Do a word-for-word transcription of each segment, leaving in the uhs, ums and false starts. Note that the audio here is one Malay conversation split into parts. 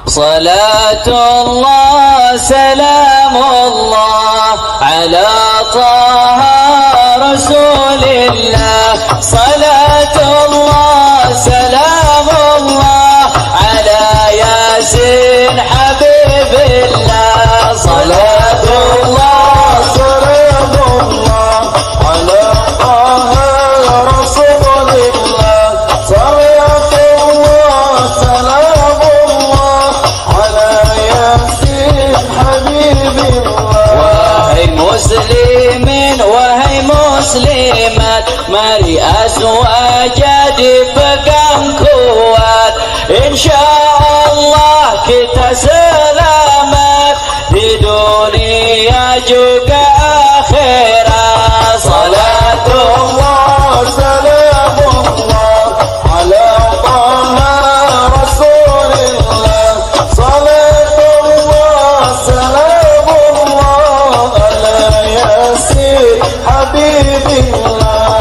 صلاة الله سلام الله على طه رسول الله صلاة الله سلام الله على ياسين حبيب الله صلاة الله سلام الله على طه رسول الله صلاة الله سلام الله على ياسين حبيب الله وهي مسلمين وهي مسلمات mari azwajah dipegang kuat insyaallah kita selamat di dunia juga akhirat salatullah salamullah ala taha rasulillah salatullah salamullah ala yasin habibillah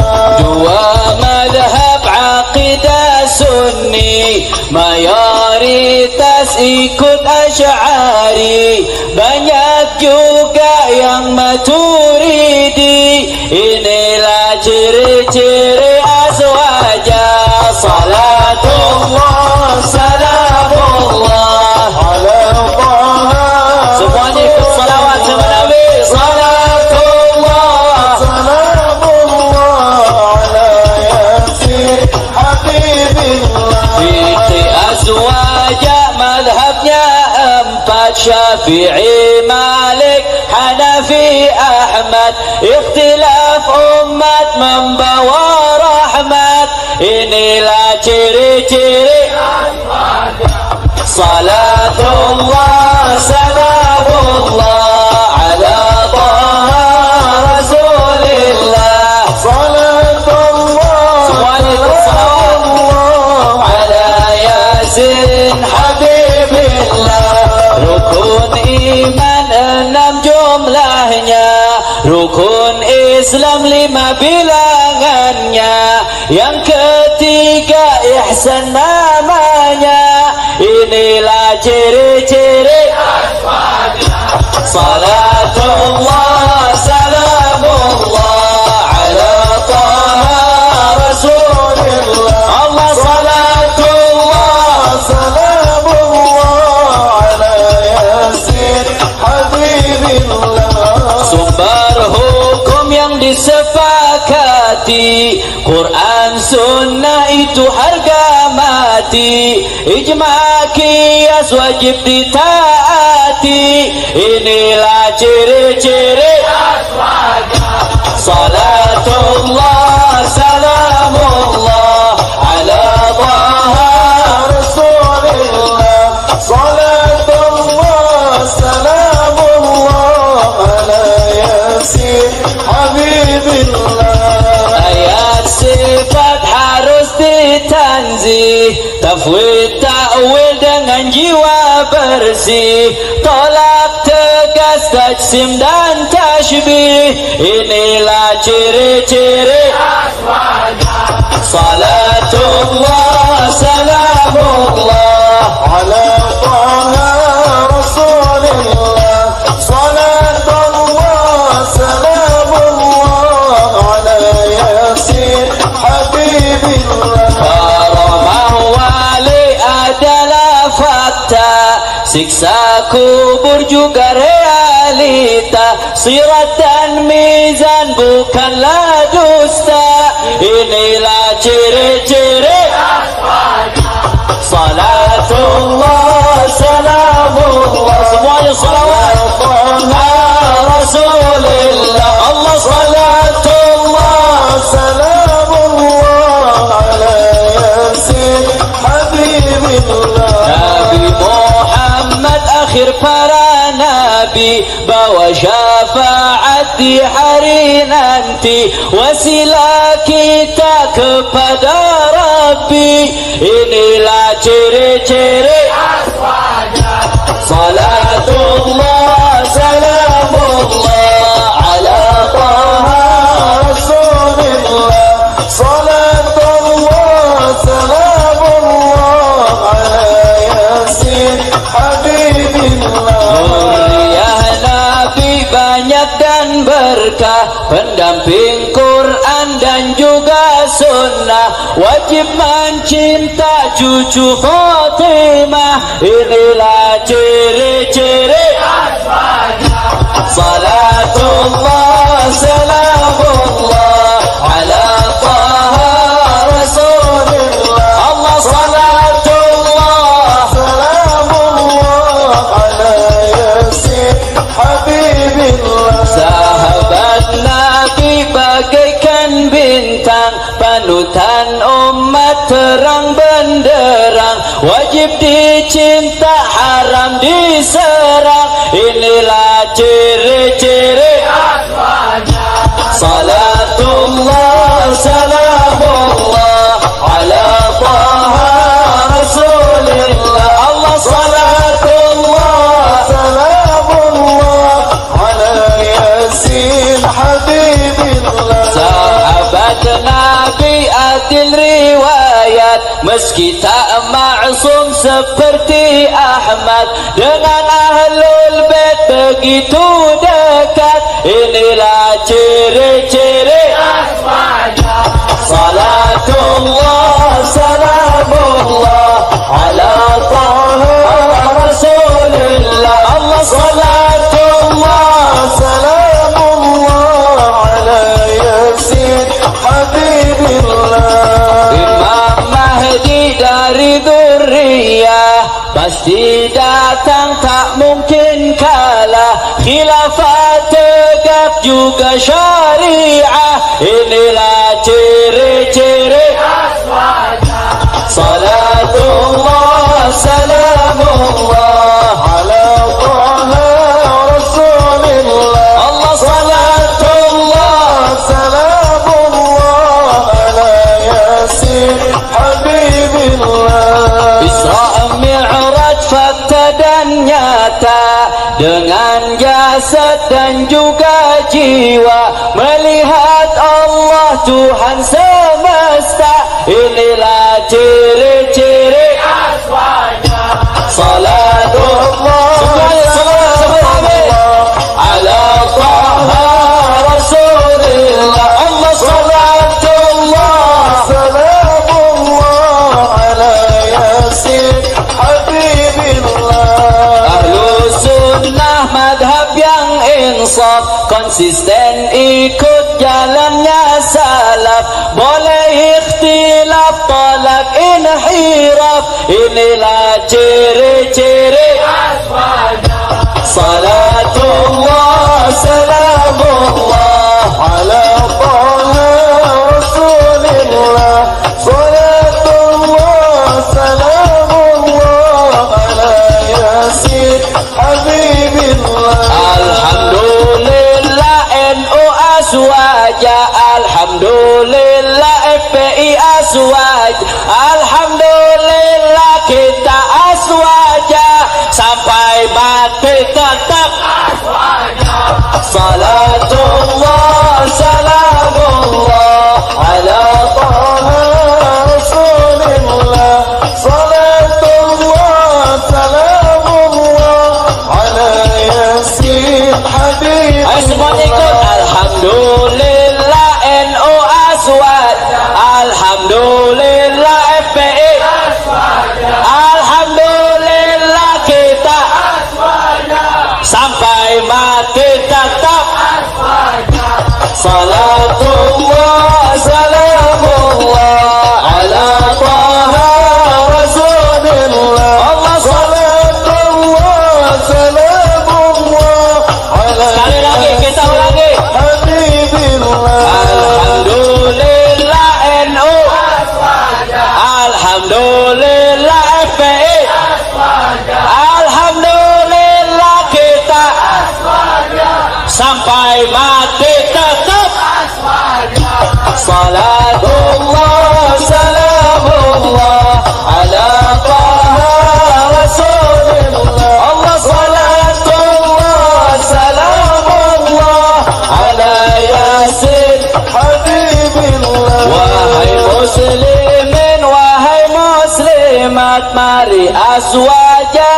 mayoritas ikut Asy'ari banyak juga yang Maturidi inilah ciri-ciri azwajah salatullah salamullah ala taha semuanya ikut salawat sama Nabi salatullah salamullah ala yasin habibillah azwajah madhabnya empat Syafi'i Malik Hanafi Ahmad ikhtilaf umat membawa rahmat inilah ciri-ciri salatullah salamullah ala taha rasulillah salatullah semuanya ikut salawat ala yasin habibillah rukun iman enam jumlahnya rukun Islam lima bilangannya yang ketiga ihsan namanya inilah ciri-ciri salatullah salamullah ala taha rasulillah Allah salatullah salamullah ala yasin habibillah sumber hukum yang disepakati Quran sunnah itu harga mati ijma' qiyas wajib ditaati inilah ciri-ciri salatullah salamullah ala taha rasulillah salatullah salamullah ala yasin habibillah ayat sifat harus ditanzih tafwid ta'wil dengan jiwa bersih tolak tegas tajsim dan tashbih inilah ciri-ciri salatullah salamullah ala taha rasulillah salatullah salamullah ala yasin habibillah karamah wali adalah fakta siksa kubur juga realita sirat dan mizan bukanlah dusta inilah ciri-ciri salatullah salamullah semuanya salawat rasulillah Allah salatullah salamullah ala yasin habibillah Nabi Muhammad akhir para nabi bawa syafaat di hari nanti wasilah kita kepada Rabbi inilah ciri-ciri salatullah salamullah ala taha rasulillah salatullah salamullah ala yasin pendamping Quran dan juga sunnah, wajib mencinta cucu Fatimah. Inilah ciri-ciri salatullah salamullah ala taha rasulillah. Allah salatullah salamullah ala yasin habibillah. Sahabat Nabi bagaikan bintang, panutan umat terang benderang, wajib dicinta haram diserang. Inilah ciri-ciri salatullah salamullah ala taha rasulillah. Allah salatullah salamullah ala yasin habibillah. Sahabat Nabi adil riwayat, meski tak maksum seperti Ahmad, dengan ahlul bait begitu dekat. Inilah ciri-ciri salatullah salamullah ala taha rasulillah. Allah salatullah salamullah ala yasin habibillah. Imam Mahdi dari Dzurriyyah pasti datang, tak mungkin kalah. Khilafah tegak juga syariah. Inilah ciri-ciri salatullah salamullah ala taha rasulillah. Allah salatullah salamullah ala yasin habibillah. Isra Mi'raj fakta dan nyata, dengan jasad dan juga jiwa, melihat Allah Tuhan semesta. Inilah ciri-ciri salatullah salamullah ala taha rasulillah. Allah salatullah salamullah ala yasin habibillah. Ahlu sunnah madhab yang insaf, konsisten ikut jalannya salaf, boleh ikhtilaf tolak inhiraf. Inilah ciri-ciri salatullah salamullah ala taha rasulillah. Salatullah salamullah ala yasin habibillah. Alhamdulillah N U aswaja, alhamdulillah F P I aswaja, alhamdulillah kita aswaja, sampai mati tetap aswaja. Salatullah salamullah ala taha rasulillah. Salatullah salamullah ala yasin habib. Ayo semua ikut. Alhamdulillah N U aswad, alhamdulillah F P I alhamdulillah kita sampai mati tetap salatullah salamullah ala taha rasulillah. Allah salatullah salamullah ala. Sekali lagi kita ulangi. Alhamdulillah N U alhamdulillah F P I alhamdulillah kita sampai mati tetap salatullah salamullah ala taha rasulillah. Allah salatullah salamullah ala yasin habibillah. Wahai muslimin, wahai muslimat, mari aswaja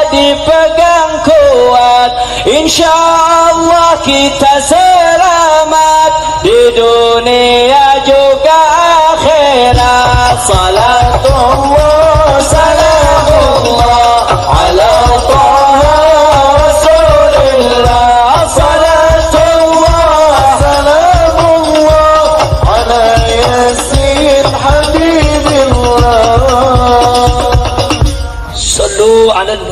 dipegang kuat, insyaallah kita selamat. di dunia juga akhirat. Salatullah salamullah ala taha rasulillah. Salatullah salamullah ala yasin habibillah. Sallu ala